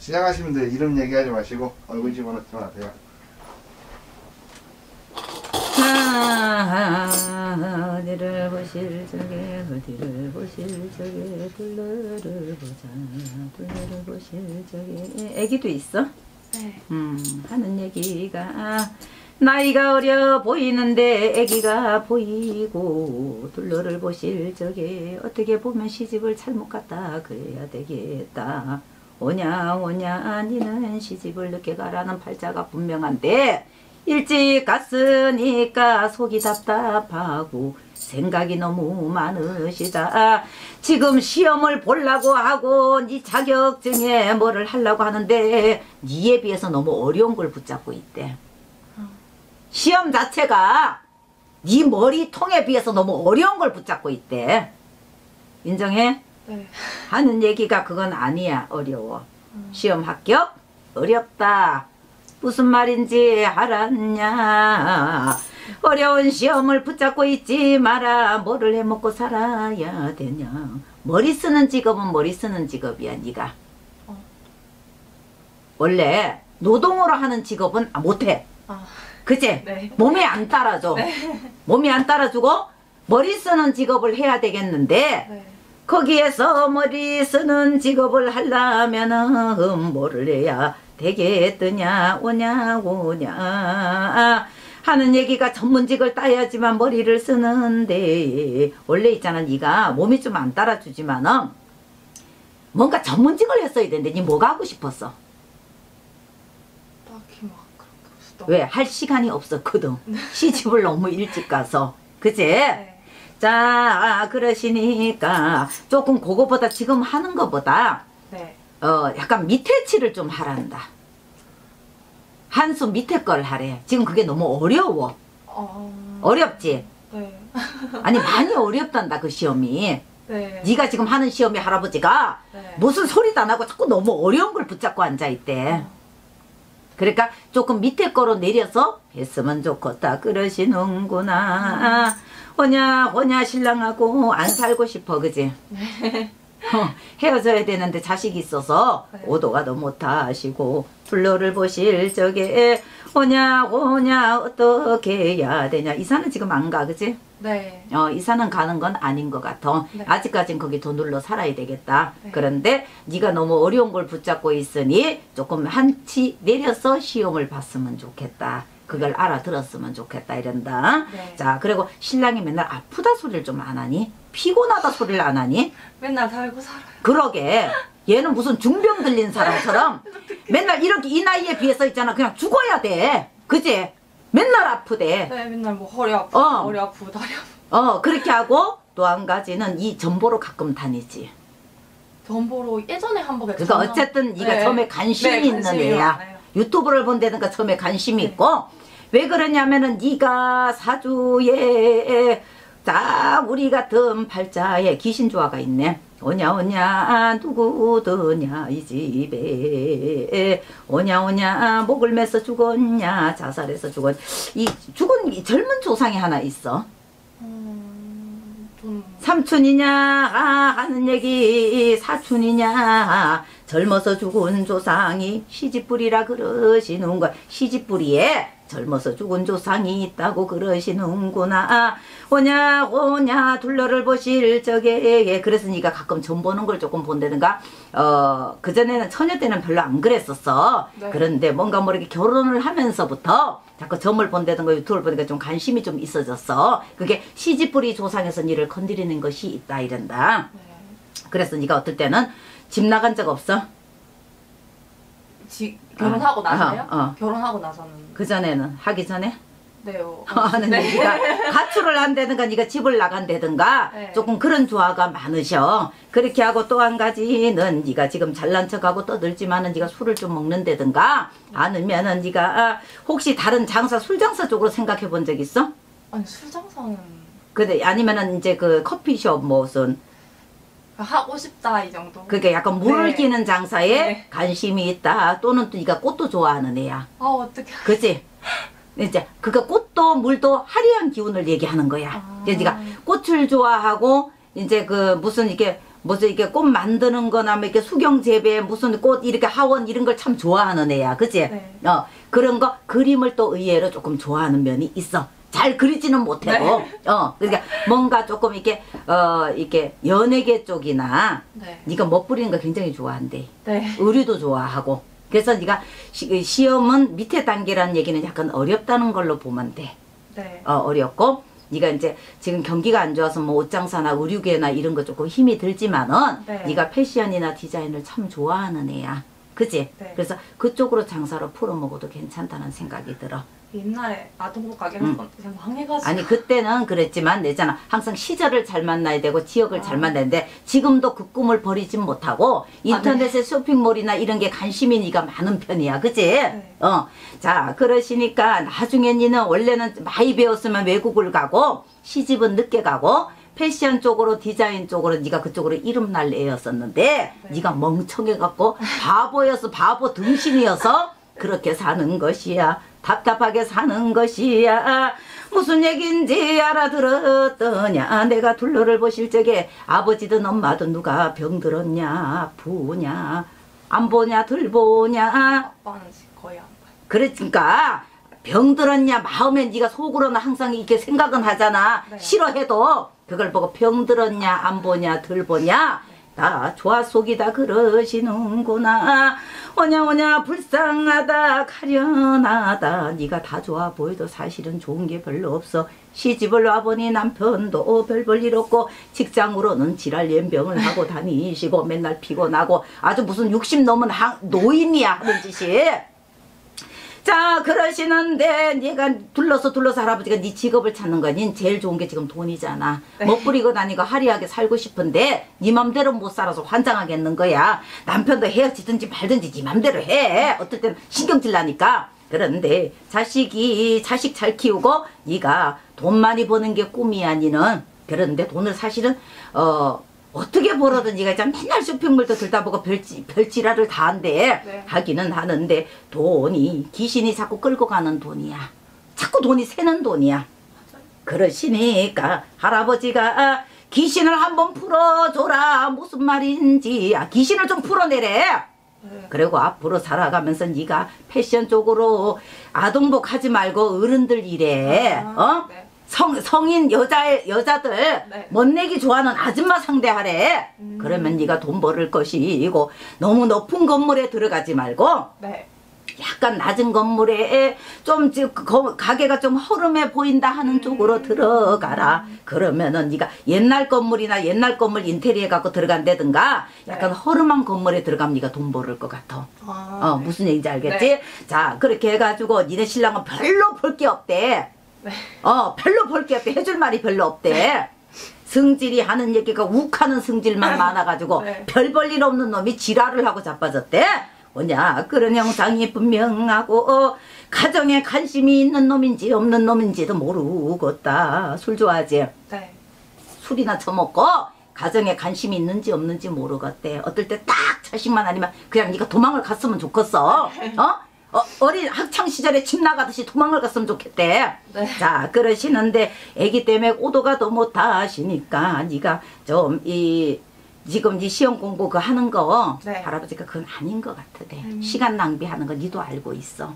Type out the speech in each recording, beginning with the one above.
시작하시면 돼요. 이름 얘기하지 마시고 얼굴 집어넣지 마세요. 어디를 보실 적에 어디를 보실 적에 둘러를 보자 둘러를 보실 적에 애기도 있어? 네. 하는 얘기가 나이가 어려 보이는데 애기가 보이고 둘러를 보실 적에 어떻게 보면 시집을 잘못 갔다 그래야 되겠다. 오냐 오냐 니는 시집을 늦게 가라는 팔자가 분명한데 일찍 갔으니까 속이 답답하고 생각이 너무 많으시다. 지금 시험을 보려고 하고 네 자격증에 뭐를 하려고 하는데 니에 비해서 너무 어려운 걸 붙잡고 있대. 시험 자체가 네 머리통에 비해서 너무 어려운 걸 붙잡고 있대. 인정해? 네. 하는 얘기가 그건 아니야. 어려워. 시험 합격? 어렵다. 무슨 말인지 알았냐. 어려운 시험을 붙잡고 있지 마라. 뭐를 해먹고 살아야 되냐. 머리 쓰는 직업은 머리 쓰는 직업이야. 네가 원래 노동으로 하는 직업은 못해. 그치? 네. 몸에 안 따라줘. 네. 몸이 안 따라주고 머리 쓰는 직업을 해야 되겠는데 네. 거기에서 머리 쓰는 직업을 하려면은 뭐를 해야 되겠느냐 오냐 오냐 하는 얘기가 전문직을 따야지만 머리를 쓰는데 원래 있잖아. 네가 몸이 좀 안 따라주지만은 뭔가 전문직을 했어야 되는데 네 뭐가 하고 싶었어? 딱히 막 그렇게 없었던 왜? 할 시간이 없었거든. 시집을 너무 일찍 가서. 그치? 네. 자, 그러시니까 조금 그거보다 지금 하는 거보다 네. 약간 밑에 칠을 좀 하란다. 한수 밑에 걸 하래. 지금 그게 너무 어려워. 어렵지? 네. 아니 많이 어렵단다 그 시험이. 네. 네가 지금 하는 시험이 할아버지가 네. 무슨 소리도 안 하고 자꾸 너무 어려운 걸 붙잡고 앉아있대. 그러니까 조금 밑에 거로 내려서 했으면 좋겠다 그러시는구나. 오냐 오냐 신랑하고 안 살고 싶어. 그지? 네. 헤어져야 되는데 자식이 있어서 네. 오도가도 못하시고 둘러를 보실 적에 오냐 오냐 어떻게 해야 되냐. 이사는 지금 안 가. 그지? 네. 이사는 가는 건 아닌 것 같아. 네. 아직까진 거기 더 눌러 살아야 되겠다. 네. 그런데 네가 너무 어려운 걸 붙잡고 있으니 조금 한치 내려서 시험을 봤으면 좋겠다. 그걸 알아들었으면 좋겠다 이런다. 네. 자, 그리고 신랑이 맨날 아프다 소리를 좀 안 하니? 피곤하다 소리를 안 하니? 맨날 살고 살아요. 그러게. 얘는 무슨 중병 들린 사람처럼 맨날 이렇게 이 나이에 비해서 있잖아. 그냥 죽어야 돼. 그지? 맨날 아프대. 네, 맨날 뭐 허리 아프고 머리 아프고 다리 아프고. 그렇게 하고 또 한 가지는 이 전보로 가끔 다니지. 전보로 예전에 한번 그러니까 어쨌든 네가 처음에 관심이 있는 애야. 많아요. 유튜브를 본다든가 처음에 관심이 네. 있고 왜 그러냐면은 네가 사주에 딱 우리 같은 팔자에 귀신조화가 있네. 오냐 오냐 누구더냐 이 집에 오냐 오냐 목을 매서 죽었냐 자살해서 죽었냐. 이 죽은 이 젊은 조상이 하나 있어. 좀 삼촌이냐 하는 얘기 사촌이냐 젊어서 죽은 조상이 시집뿌리라 그러시는 거야. 시집뿌리에 젊어서 죽은 조상이 있다고 그러시는구나. 오냐 오냐 둘러를 보실 적에 그래서 네가 가끔 전 보는 걸 조금 본다든가. 그전에는 처녀 때는 별로 안 그랬었어. 네. 그런데 뭔가 모르게 결혼을 하면서부터 자꾸 점을 본다든가 유튜브를 보니까 좀 관심이 좀 있어졌어. 그게 시집뿌리 조상에서 니를 건드리는 것이 있다 이런다. 네. 그래서 네가 어떨 때는 집 나간 적 없어? 결혼하고 나서요? 어. 결혼하고 나서는 그전에는 하기 전에? 네. 하는 얘기가 가출을 한다든가 네가 집을 나간다든가 네. 조금 그런 조화가 많으셔. 그렇게 하고 또 한 가지는 네가 지금 잘난 척하고 떠들지만은 네가 술을 좀 먹는다든가 아니면은 네가 혹시 다른 장사 술 장사 쪽으로 생각해 본 적 있어? 아니 술 장사는 근데 아니면은 이제 그 커피숍 무슨 하고 싶다 이 정도. 그게 약간 물을 네. 끼는 장사에 네. 관심이 있다. 또는 또 네가 꽃도 좋아하는 애야. 어떻게? 그치? 이제 그니까 꽃도 물도 화려한 기운을 얘기하는 거야. 그래서 네가 꽃을 좋아하고 이제 그 무슨 이렇게 무슨 이렇게 꽃 만드는 거나 뭐 이렇게 수경 재배 무슨 꽃 이렇게 하원 이런 걸 참 좋아하는 애야. 그치? 네. 그런 거 그림을 또 의외로 조금 좋아하는 면이 있어. 잘 그리지는 못해도. 네. 그러니까 뭔가 조금 이렇게 이렇게 연예계 쪽이나 네. 네가 멋 부리는 거 굉장히 좋아한대. 네. 의류도 좋아하고. 그래서 네가 시험은 밑에 단계라는 얘기는 약간 어렵다는 걸로 보면 돼. 네. 어렵고 네가 이제 지금 경기가 안 좋아서 뭐 옷장사나 의류계나 이런 거 조금 힘이 들지만은 네. 네가 패션이나 디자인을 참 좋아하는 애야. 그치? 네. 그래서 그쪽으로 장사로 풀어먹어도 괜찮다는 생각이 들어. 옛날에 아동복 가게 했었는데 그냥 망해가지고. 아니 그때는 그랬지만 내잖아. 항상 시절을 잘 만나야 되고 지역을 잘 만나야 되는데 지금도 그 꿈을 버리진 못하고 인터넷에 쇼핑몰이나 이런 게 관심이 네가 많은 편이야. 그치? 네. 자 그러시니까 나중에 니는 원래는 많이 배웠으면 외국을 가고 시집은 늦게 가고 패션 쪽으로 디자인 쪽으로 네가 그쪽으로 이름 날 애였었는데 네가 멍청해갖고 바보여서 바보 등신이어서 그렇게 사는 것이야. 답답하게 사는 것이야. 무슨 얘긴지 알아들었더냐. 내가 둘러를 보실 적에 아버지든 엄마든 누가 병들었냐 아프냐 안 보냐 들 보냐. 아빠는 거의 안 봐요. 그러니까 병들었냐 마음에 네가 속으로는 항상 이렇게 생각은 하잖아. 네. 싫어해도 그걸 보고 병들었냐 안 보냐 들 보냐. 다 좋아 속이다 그러시는구나. 오냐 불쌍하다 가련하다. 네가 다 좋아 보여도 사실은 좋은 게 별로 없어. 시집을 와보니 남편도 별 볼 일 없고 직장으로는 지랄 연병을 하고 다니시고 맨날 피곤하고 아주 무슨 60 넘은 노인이야 하는 짓이. 자 그러시는데 네가 둘러서 할아버지가 네 직업을 찾는 거야. 닌 제일 좋은 게 지금 돈이잖아. 네. 멋부리고 다니고 화려하게 살고 싶은데 네 맘대로 못 살아서 환장하겠는 거야. 남편도 헤어지든지 말든지 네 맘대로 해. 어떨 때는 신경질 나니까. 그런데 자식 잘 키우고 네가 돈 많이 버는 게 꿈이야 니는. 그런데 돈을 사실은 어떻게 벌어든 네가 있잖아. 맨날 쇼핑몰도 들다보고 별지랄을 다 한대. 네. 하기는 하는데 돈이 귀신이 자꾸 끌고 가는 돈이야. 자꾸 돈이 새는 돈이야. 그러시니까 할아버지가 귀신을 한번 풀어줘라. 무슨 말인지 귀신을 좀 풀어내래. 네. 그리고 앞으로 살아가면서 네가 패션 쪽으로 아동복 하지 말고 어른들 일해. 네. 성인 여자들 네. 멋내기 좋아하는 아줌마 상대하래. 그러면 네가 돈 벌을 것이고 너무 높은 건물에 들어가지 말고 네. 약간 낮은 건물에 좀 가게가 좀 허름해 보인다 하는 쪽으로 들어가라. 그러면은 네가 옛날 건물이나 옛날 건물 인테리어 갖고 들어간다든가 약간 네. 허름한 건물에 들어가면 네가 돈 벌을 것 같아. 네. 무슨 얘기인지 알겠지? 네. 자 그렇게 해가지고 니네 신랑은 별로 볼 게 없대. 네. 별로 볼 게 없대. 해줄 말이 별로 없대. 성질이 하는 얘기가 욱하는 성질만 많아가지고 네. 별 볼 일 없는 놈이 지랄을 하고 자빠졌대. 뭐냐 그런 형상이 분명하고 가정에 관심이 있는 놈인지 없는 놈인지도 모르겠다. 술 좋아하지? 네. 술이나 처먹고 가정에 관심이 있는지 없는지 모르겠대. 어떨 때 딱 자식만 아니면 그냥 네가 도망을 갔으면 좋겠어. 어린 학창시절에 집 나가듯이 도망을 갔으면 좋겠대. 네. 자 그러시는데 애기 때문에 오도가도 못하시니까 네가 좀 지금 네 시험 공부 그 하는 거 네. 할아버지가 그건 아닌 것 같대. 시간 낭비하는 거 니도 알고 있어.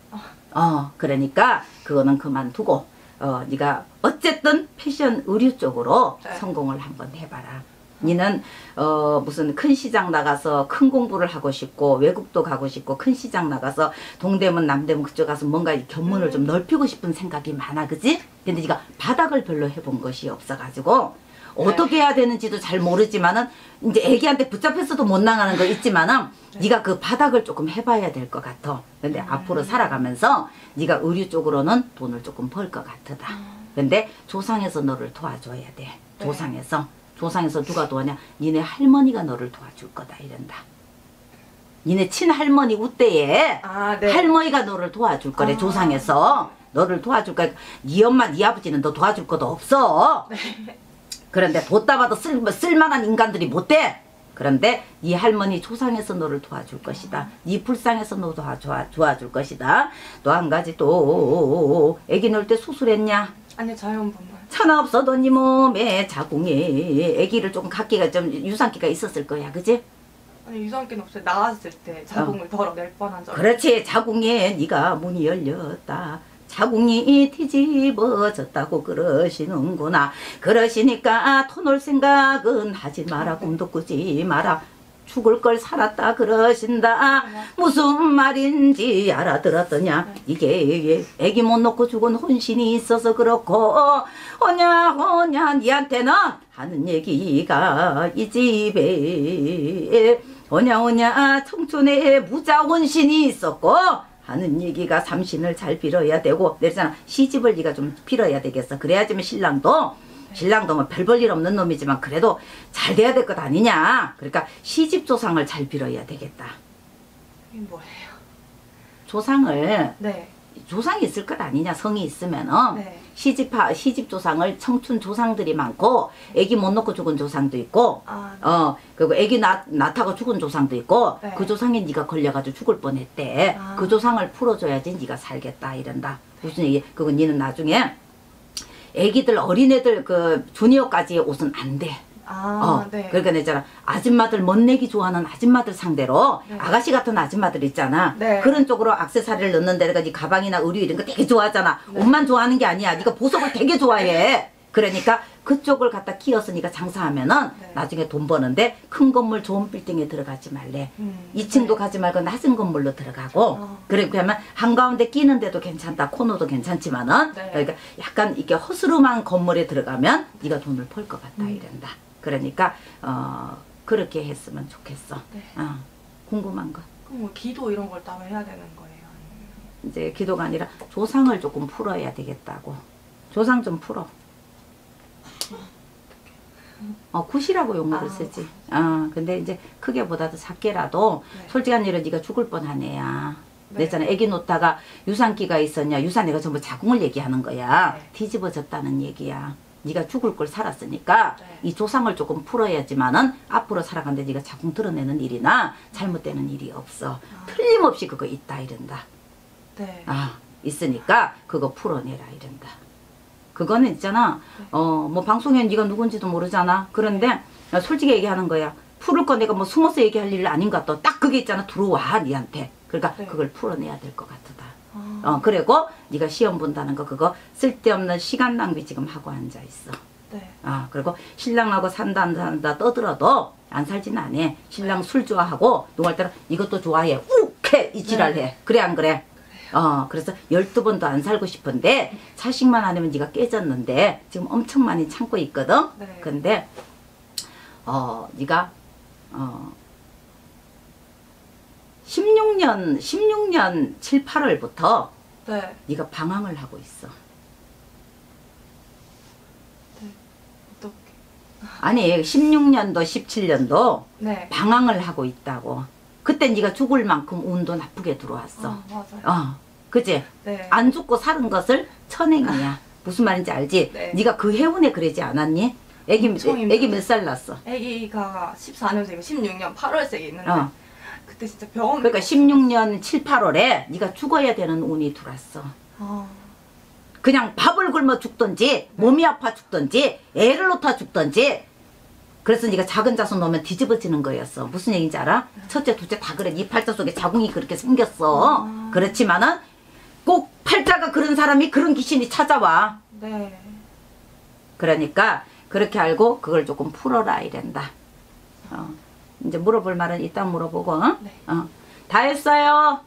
어. 그러니까 그거는 그만두고 네가 어쨌든 패션 의류 쪽으로 네. 성공을 한번 해봐라. 니는 무슨 큰 시장 나가서 큰 공부를 하고 싶고 외국도 가고 싶고 큰 시장 나가서 동대문 남대문 그쪽 가서 뭔가 이 견문을 좀 넓히고 싶은 생각이 많아. 그지? 근데 네가 바닥을 별로 해본 것이 없어가지고 어떻게 해야 되는지도 잘 모르지만은 이제 애기한테 붙잡혔어도 못 나가는 거 있지만은 네가 그 바닥을 조금 해봐야 될 것 같아. 근데 앞으로 살아가면서 네가 의류 쪽으로는 돈을 조금 벌 것 같다. 근데 조상에서 너를 도와줘야 돼. 조상에서 누가 도와냐? 니네 할머니가 너를 도와줄 거다 이런다. 니네 친할머니 우때에 네. 할머니가 너를 도와줄 거래. 조상에서 너를 도와줄 거야. 네 엄마 네 아버지는 너 도와줄 것도 없어. 그런데 뒀다 봐도 쓸만한 인간들이 못 돼. 그런데 네 할머니 조상에서 너를 도와줄 것이다. 네 불쌍해서 너 도와줄 것이다. 또 한 가지 또 애기 낳을 때 수술했냐? 아니요, 자연분만. 천하 없어도 네 몸에 자궁에 아기를 조금 갖기가 좀 유산기가 있었을 거야, 그지? 아니, 유산기는 없어요. 나왔을 때 자궁을 덜어낼 뻔한 적. 그렇지. 자궁에 네가 문이 열렸다. 자궁이 뒤집어졌다고 그러시는구나. 그러시니까 터놓을 생각은 하지 마라. 꿈도 꾸지 마라. 죽을 걸 살았다 그러신다. 무슨 말인지 알아들었더냐. 이게 애기 못 놓고 죽은 혼신이 있어서 그렇고 오냐 니한테는 하는 얘기가 이 집에 오냐 청춘에 무자 혼신이 있었고 하는 얘기가 삼신을 잘 빌어야 되고 내잖아. 시집을 네가 좀 빌어야 되겠어. 그래야지만 신랑도 뭐 별 볼 일 없는 놈이지만 그래도 잘 돼야 될 것 아니냐. 그러니까 시집 조상을 잘 빌어야 되겠다. 이게 뭐예요? 조상을 네. 조상이 있을 것 아니냐. 성이 있으면은 네. 시집 조상을 청춘 조상들이 많고 애기 못 놓고 죽은 조상도 있고 그리고 애기 낳다가 죽은 조상도 있고 네. 그 조상이 네가 걸려가지고 죽을 뻔했대. 그 조상을 풀어줘야지 네가 살겠다 이런다. 무슨 얘기? 그거 니는 나중에 애기들 어린애들 그 주니어까지의 옷은 안 돼. 네. 그러니까 내잖아. 아줌마들 멋내기 좋아하는 아줌마들 상대로 네. 아가씨 같은 아줌마들 있잖아. 네. 그런 쪽으로 액세서리를 넣는 데가 네 가방이나 의류 이런 거 되게 좋아하잖아. 네. 옷만 좋아하는 게 아니야. 네가 보석을 되게 좋아해. 그러니까 그쪽을 갖다 키워서 네가 장사하면은 네. 나중에 돈 버는데 큰 건물 좋은 빌딩에 들어가지 말래. 2층도 네. 가지 말고 낮은 건물로 들어가고 그렇게 하면 한가운데 끼는데도 괜찮다. 코너도 괜찮지만은 네. 그러니까 약간 이렇게 허스름한 건물에 들어가면 네가 돈을 벌 것 같다 이런다. 그러니까 그렇게 했으면 좋겠어. 네. 궁금한 거. 그럼 뭐 기도 이런 걸 따로 해야 되는 거예요? 아니면? 이제 기도가 아니라 조상을 조금 풀어야 되겠다고. 조상 좀 풀어. 굿이라고 용어를 쓰지. 근데 이제 크게보다도 작게라도 네. 솔직한 일은 네가 죽을 뻔한 애야. 네. 냈잖아. 애기 놓다가 유산기가 있었냐. 유산애가 전부 자궁을 얘기하는 거야. 네. 뒤집어졌다는 얘기야. 네가 죽을 걸 살았으니까 네. 이 조상을 조금 풀어야지만은 앞으로 살아가는데 네가 자궁 드러내는 일이나 잘못되는 일이 없어. 틀림없이 그거 있다 이런다. 네. 있으니까 그거 풀어내라 이런다. 그거는 있잖아. 뭐 방송에 네가 누군지도 모르잖아. 그런데 솔직히 얘기하는 거야. 풀을 거 내가 뭐 숨어서 얘기할 일 아닌가 또. 딱 그게 있잖아. 들어와 니한테. 그러니까 네. 그걸 풀어내야 될 것 같다. 그리고 네가 시험 본다는 거 그거 쓸데없는 시간 낭비 지금 하고 앉아 있어. 네. 그리고 신랑하고 산다 안 산다 떠들어도 안 살진 않아. 신랑 술 좋아하고 누구 할 때는 이것도 좋아해. 욱해 이 지랄해. 네. 그래 안 그래? 그래서 12번도 안 살고 싶은데 자식만 아니면 네가 깨졌는데 지금 엄청 많이 참고 있거든. 네. 근데 네가 16년 7, 8월부터 네. 네가 방황을 하고 있어. 어떻게? 아니 16년도 17년도 네. 방황을 하고 있다고. 그때 네가 죽을 만큼 운도 나쁘게 들어왔어. 맞아요. 그치? 네. 안 죽고 사는 것을 천행이야. 무슨 말인지 알지? 네. 네가 그 해운에 그러지 않았니? 애기 몇 살 낳았어? 아기가 14년생이고 16년 8월생이 있는데 그때 진짜 병원. 그러니까 16년 7, 8월에 네가 죽어야 되는 운이 들어왔어. 그냥 밥을 굶어 죽던지 몸이 아파 죽던지 애를 놓다 죽던지. 그래서 네가 작은 자손 놓으면 뒤집어지는 거였어. 무슨 얘기인지 알아? 첫째, 둘째 다 그래. 네 팔자 속에 자궁이 그렇게 생겼어. 그렇지만은 꼭 팔자가 그런 사람이 그런 귀신이 찾아와. 네. 그러니까 그렇게 알고 그걸 조금 풀어라 이랜다. 이제 물어볼 말은 이따 물어보고. 네. 다 했어요.